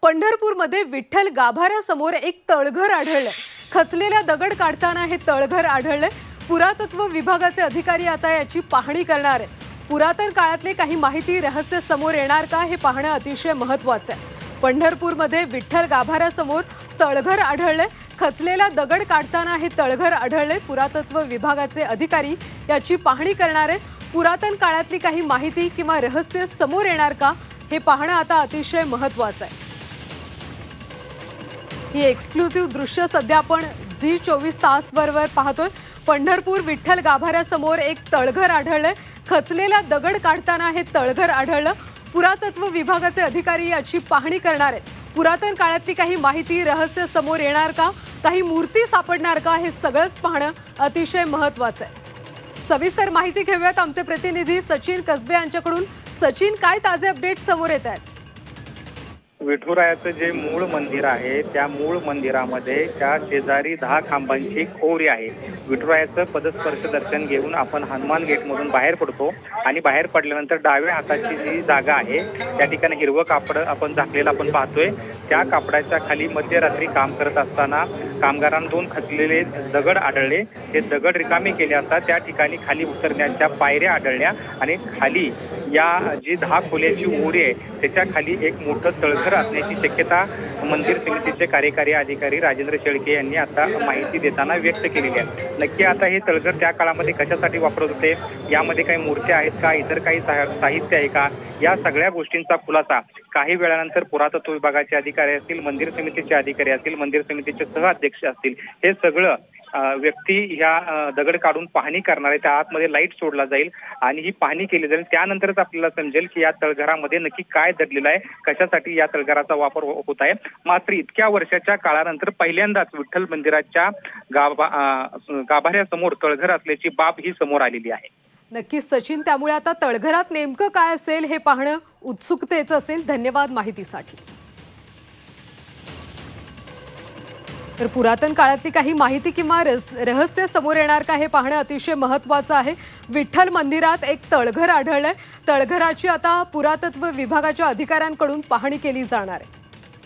पंढरपूरमध्ये विठ्ठल गाभाऱ्यासमोर एक तळघर आढळले। खचलेल्या दगड काढताना हे तळघर आढळले। पुरातत्व विभागाचे अधिकारी आता याची पाहणी करणार आहेत। पुरातन काळातले काही माहिती रहस्य समोर येणार का हे पाहणं अतिशय महत्त्वाचं आहे। पंढरपूरमध्ये विठ्ठल गाभाऱ्यासमोर तळघर आढळले। खचलेला दगड काढताना हे तळघर आढळले। पुरातत्व विभागाचे अधिकारी याची पाहणी करणार आहेत। पुरातन काळातली काही माहिती किंवा रहस्य समोर येणार का हे पाहणं आता अतिशय महत्त्वाचं आहे। ही एक्सक्लुसिव्ह दृश्य सध्या आपण झी24 तास बरोबर पाहतोय। पंढरपूर विठ्ठल गाभाऱ्यासमोर एक तळघर आढळले। खचलेला दगड काढताना हे तळघर आढळलं। पुरातत्व विभागाचे अधिकारी याची पाहणी करणार आहेत। पुरातन काळातली काही माहिती रहस्य समोर येणार का, काही मूर्ती सापडणार का हे सगळंच पाहणं अतिशय महत्त्वाचं आहे। सविस्तर माहिती घेऊयात आमचे प्रतिनिधी सचिन कसबे यांच्याकडून। सचिन, काय ताजे अपडेट समोर येत आहेत? विठुरायाचं जे मूळ मंदिर आहे त्या मूळ मंदिरामध्ये त्या शेजारी 10 खांबांची एक ओरी आहे। विठुरायाचं पदस्पर्श दर्शन घेऊन आपण हनुमान गेटमधून बाहेर पडतो आणि बाहेर पडल्यानंतर डाव्या हाताची जी जागा आहे त्या ठिकाणी हिरवं कापड आपण झाकलेलं आपण पाहतोय। त्या कापडाच्या खाली मध्यरात्री काम करत असताना कामगारांना 2 खचलेले दगड आढळले। ते दगड रिकामे केले असता त्या ठिकाणी खाली उतरण्याच्या पायऱ्या आढळल्या आणि खाली या जी 10 खोल्याची ओरी आहे त्याच्या खाली एक मोठं तळघर असण्याची शक्यता मंदिर समितीचे कार्यकारी अधिकारी राजेंद्र शेळके यांनी आता माहिती देताना व्यक्त केलेली आहे। नक्की आता हे तळघर त्या काळामध्ये कशासाठी वापरत होते, यामध्ये काही मूर्त्या आहेत का, इतर काही साहित्य आहे का, या सगळ्या गोष्टींचा खुलासा काही वेळानंतर पुरातत्व विभागाचे अधिकारी असतील, मंदिर समितीचे अधिकारी असतील, मंदिर समितीचे सहअध्यक्ष असतील, हे सगळं व्यक्ती ह्या दगड काढून पाहणी करणार आहे। त्या आतमध्ये लाईट सोडला जाईल आणि ही पाहणी केली जाईल। त्यानंतरच आपल्याला समजेल की या तळघरामध्ये नक्की काय दडलेलं आहे, कशासाठी या तळघराचा वापर होत आहे। मात्र इतक्या वर्षाच्या काळानंतर पहिल्यांदाच विठ्ठल मंदिराच्या गाभाऱ्यासमोर तळघर असल्याची बाब ही समोर आलेली आहे। नक्कीच सचिन, त्यामुळे आता तळघरात नेमकं काय असेल हे पाहणं उत्सुकतेचं असेल। धन्यवाद माहितीसाठी। तर पुरातन काळातली काही माहिती किंवा रहस्य समोर येणार का हे पाहणं अतिशय महत्त्वाचं आहे। विठ्ठल मंदिरात एक तळघर आढळलंय। तळघराची आता पुरातत्व विभागाच्या अधिकाऱ्यांकडून पाहणी केली जाणार आहे।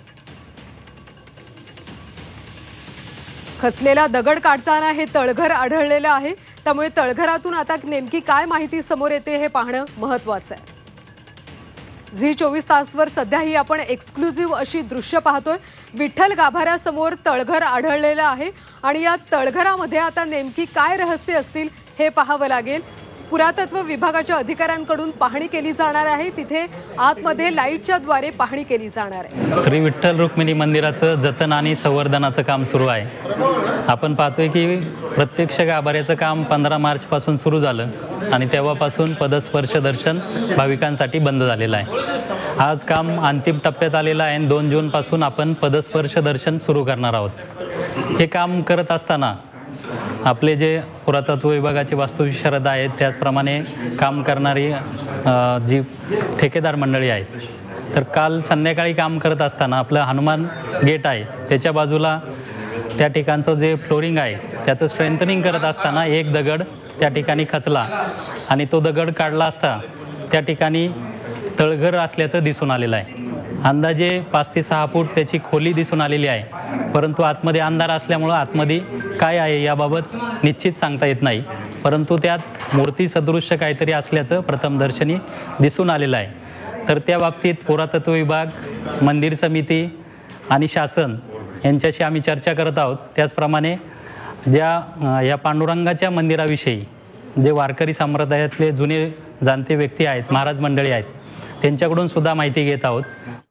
खचलेला दगड काढताना हे तळघर आढळलेलं आहे। त्यामुळे तळघरातून आता नेमकी काय माहिती समोर येते हे पाहणं महत्त्वाचं आहे। झी24 तासवर सध्या ही आपण एक्सक्लुसिव्ह अशी दृश्य पाहतोय। विठ्ठल गाभाऱ्यासमोर तळघर आढळलेलं आहे आणि या तळघरामध्ये आता नेमकी काय रहस्य असतील हे पाहावं लागेल। पुरातत्व विभागाच्या अधिकाऱ्यांकडून पाहणी केली जाणार आहे। तिथे आतमध्ये लाईटच्या द्वारे पाहणी केली जाणार आहे। श्री विठ्ठल रुक्मिणी मंदिराचं जतन आणि संवर्धनाचं काम सुरू आहे। आपण पाहतोय की प्रत्यक्ष गाभाऱ्याचं काम 15 मार्च पासून सुरू झालं आणि तेव्हापासून पदस्पर्श दर्शन भाविकांसाठी बंद झालेलं आहे। आज काम अंतिम टप्प्यात आलेलं आहे। 2 जून पासून आपण पदस्पर्श दर्शन सुरू करणार आहोत। हे काम करत असताना आपले जे पुरातत्व विभागाचे वास्तुविशारद आहेत त्याचप्रमाणे काम करणारी जी ठेकेदार मंडळी आहेत, तर काल संध्याकाळी काम करत असताना आपलं हनुमान गेट आहे त्याच्या बाजूला त्या ठिकाणचं जे फ्लोरिंग आहे त्याचं स्ट्रेंथनिंग करत असताना एक दगड त्या ठिकाणी खचला आणि तो दगड काढला असता त्या ठिकाणी तळघर असल्याचं दिसून आलेलं आहे। अंदाजे 5 ते 6 फूट त्याची खोली दिसून आलेली आहे, परंतु आतमध्ये अंधार असल्यामुळं आतमध्ये काय आहे याबाबत निश्चित सांगता येत नाही। परंतु त्यात मूर्ती सदृश्य काहीतरी असल्याचं प्रथमदर्शनी दिसून आलेलं आहे। तर त्या बाबतीत पुरातत्व विभाग, मंदिर समिती आणि शासन यांच्याशी आम्ही चर्चा करत आहोत। त्याचप्रमाणे या पांडुरंगाच्या मंदिराविषयी जे वारकरी संप्रदायातले जुने जाणते व्यक्ती आहेत, महाराज मंडळी आहेत, त्यांच्याकडून सुद्धा माहिती घेत आहोत।